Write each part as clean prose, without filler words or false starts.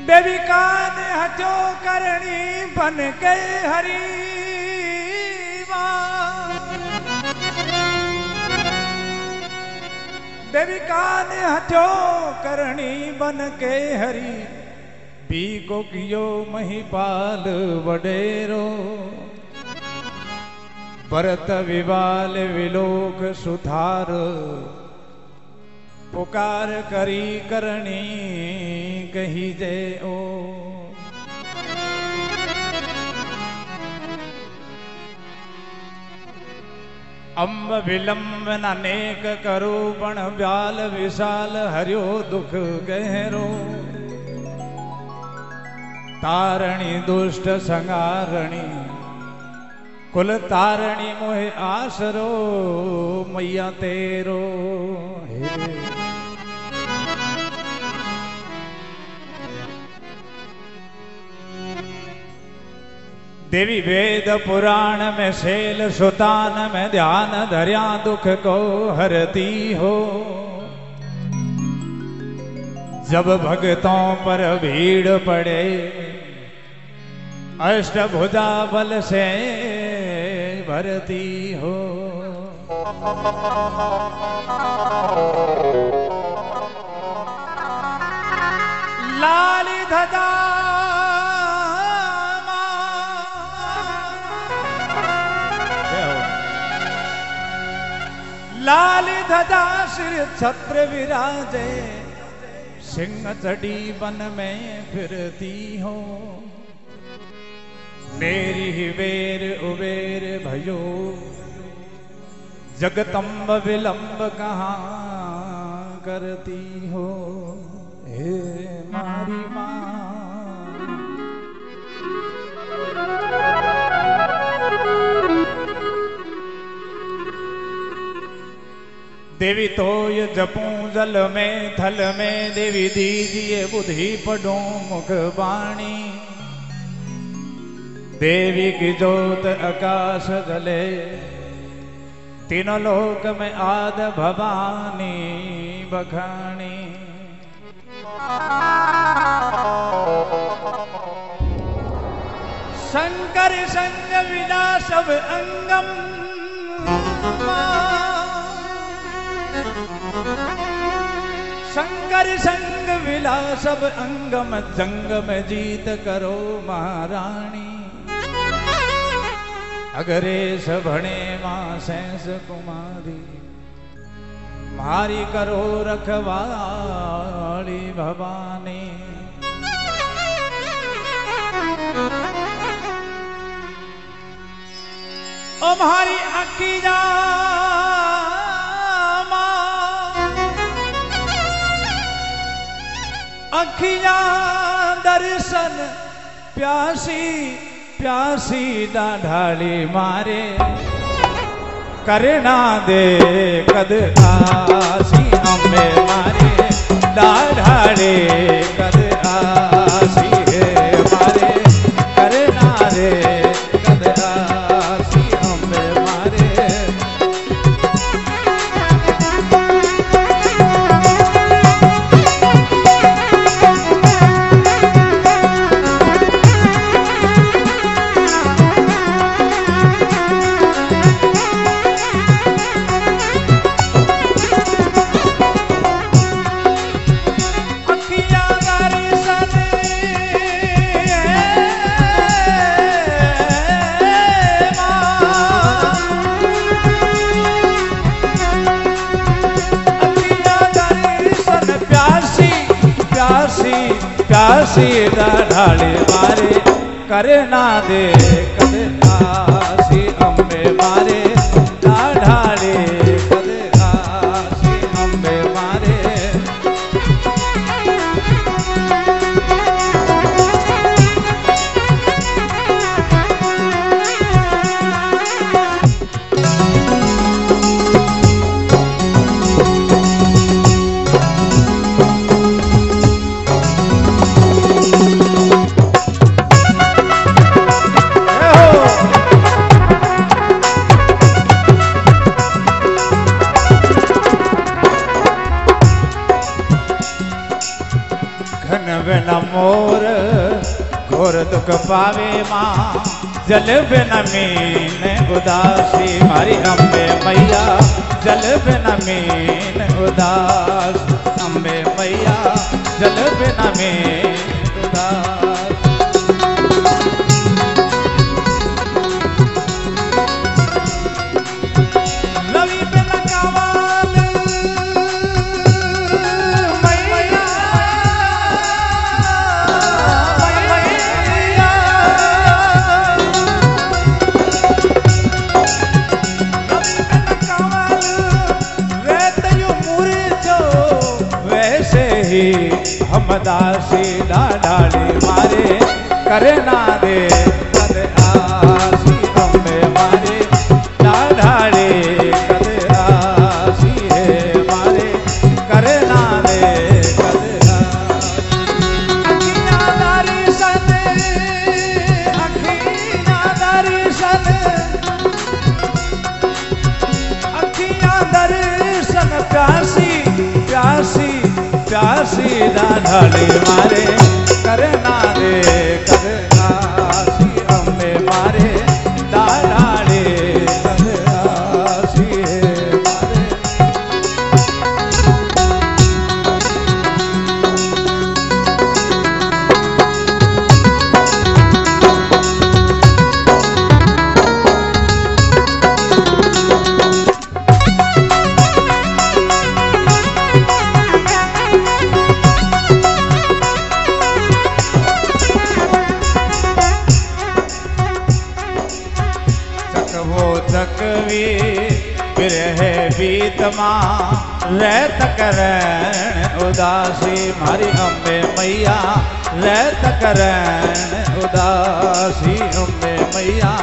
देविका ने हथो करणी बन के हरी देविका ने हथो करणी बन के हरी भी को कियो महिपाल वडेरो भरत विवाल विलोक सुधार पुकार करी करणी कही जे ओ अंब विलंब नानेक करो पण व्याल विशाल हरियो दुख गहरो तारणी दुष्ट संगारणी कुल तारणी मोहे आसरो मैया तेरो हे देवी वेद पुराण में शैल सुतान में ध्यान धर्या दुख को हरती हो जब भक्तों पर भीड़ पड़े अष्टभुजा बल से भरती हो लाली धजा लाली धजा सिर छत्र विराजे सिंह चढ़ी वन में फिरती हो मेरी ही वेर उबेर भयो जगदम्ब विलंब कहाँ करती हो हे मारी माँ देवी तो ये जपूं जल में थल में देवी दीजिए बुद्धि पढ़ो मुख बाणी देवी की जोत आकाश जले तीनों लोक में आद भवानी बखानी शंकर संग विदा सब अंगम शंकर संग विला सब अंगम जंगम जीत करो महारानी अगरेश भणे मां सैंस कुमारी मारी करो रखवाली भवानी ओ मारी अखिया अखिया दर्शन प्यासी प्यासी ढाली मारे करना दे कद आसी अम्बे मारे ढाले कद आसी है मारे करना दे कद आसी अम्बे मारे प्यासी ढाले मारे करना दे कद आसी अम्बे मारे ढाले कद आसी अम्बे मारे धन बिना मोर घोर दुख पावे माँ, जल बिना मीन उदासी मारी अम्बे मैया, जल बिना मीन उदास अम्बे मैया, जल बिना मीन उदास। रवि बिना कावाल मैया, हम दासी डाली मारे करना दे कद आसी अम्बे मारे डाली कद आसी है मारे करना दे कद अखियां दर्शन प्यासी प्यासी प्यासी डाली मारे करना दे कद आसी अम्बे मारे डाली कद आसी है मारे। चकवी बिरह बीतमा रहत करन उदासी मारी अम्बे मैया, रहत करन उदासी अम्बे मैया।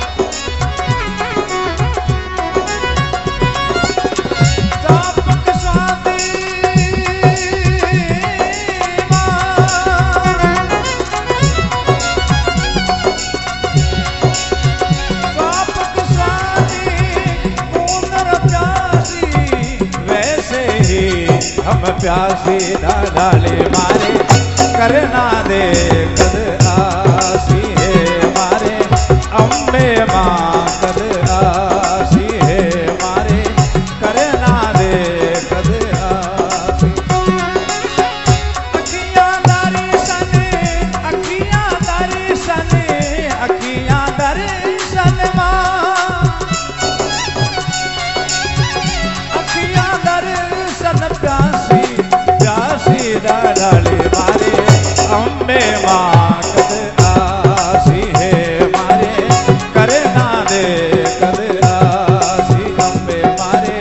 हम प्यासी डाले मारे करना दे कद आसी है मारे अम्बे माँ, कद आसी है मारे करना दे कद आसी। अखियां दर्शन अखियां दर्शन अखियां दर्शन माँ, अखियां दर्शन प्यासी प्यासी डाली मारे अम्बे माँ, कद आसी है मारे करना दे कद आसी अम्बे मारे।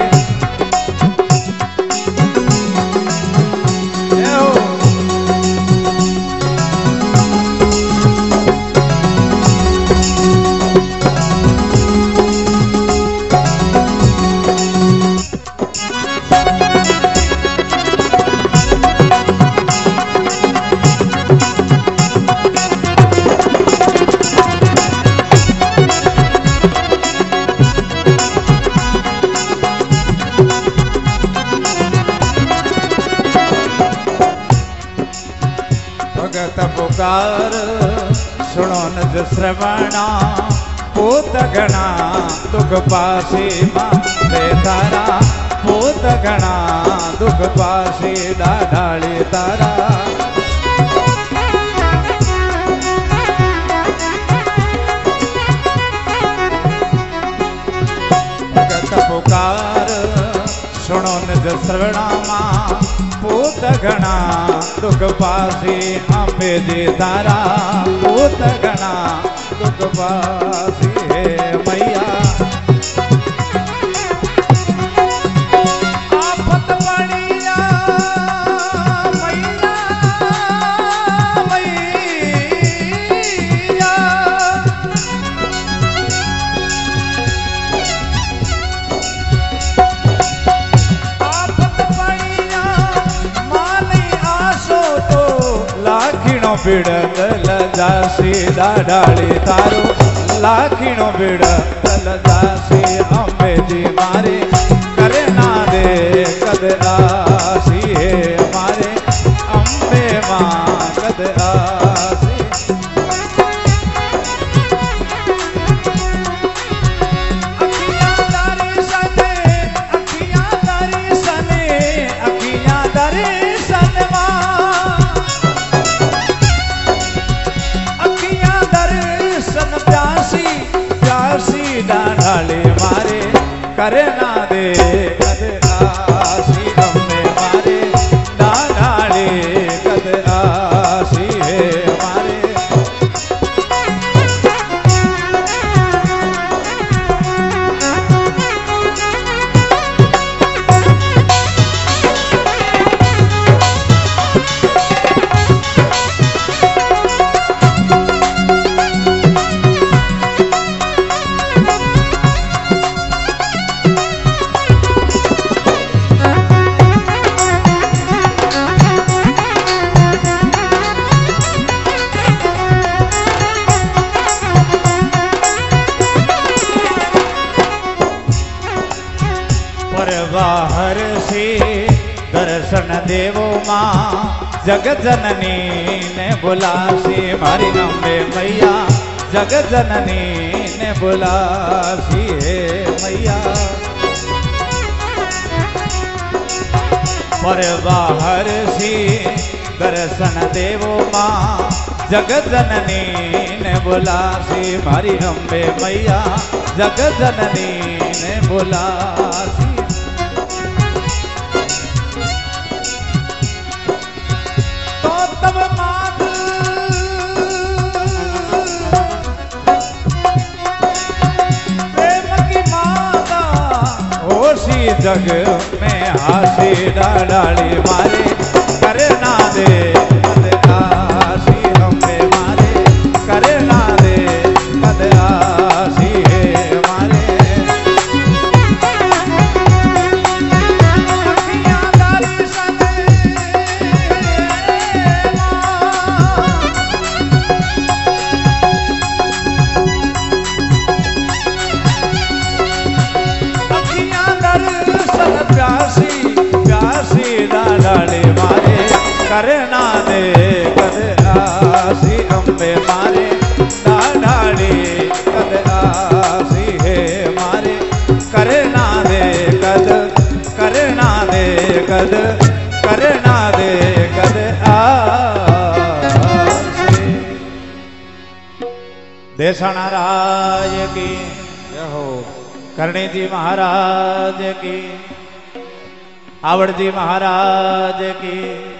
भगत पुकार सुनो निज श्रवणा, पूत गणा दुख पासी माँ तारा, पूत गणा दुख पासी डाली तारा। भगत पुकार सुनो निज श्रवणा माँ, पूत गणा दुख पासी अम्बे जी तारा, पूत गणा दुख पासी है मैया। आफत पड़िया मैया मैया, बिड़ल जासी डाली तारो, लाखिणो बिड़ल जासी अम्बे जी मारे करना दे कद आसी है मारे अम्बे माँ। आसी डाले मारे करना दे कद आसी अम्बे मारे डाले कद आसी है मारे बाहर से दर्शन देवो माँ जगत जननी ने बुला सी मारी अम्बे मैया जगत जननी ने बुला सी है मैया पर बाहर से दर्शन देवो माँ जगत जननी ने बुला सी मारी अम्बे मैया जगत जननी ने बुला सी जग में आसी डाली मारे करना दे कद आसी अम्बे मारे करना दे कद आसी है मारे डाले मारे करना दे कद आसी अम्बे मारे डाले कद आसी है मारे करना दे कद करना दे कद करना दे कद आसी देसाणा राज की जय हो करणी जी महाराज की आवड़ जी महाराज की